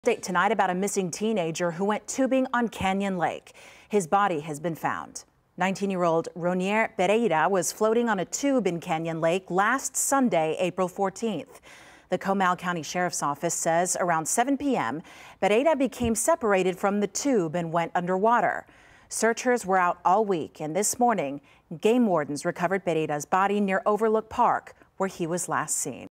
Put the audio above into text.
Update tonight about a missing teenager who went tubing on Canyon Lake. His body has been found. 19-year-old Ronier Pereira was floating on a tube in Canyon Lake last Sunday, April 14th. The Comal County Sheriff's Office says around 7 p.m., Pereira became separated from the tube and went underwater. Searchers were out all week, and this morning, game wardens recovered Pereira's body near Overlook Park, where he was last seen.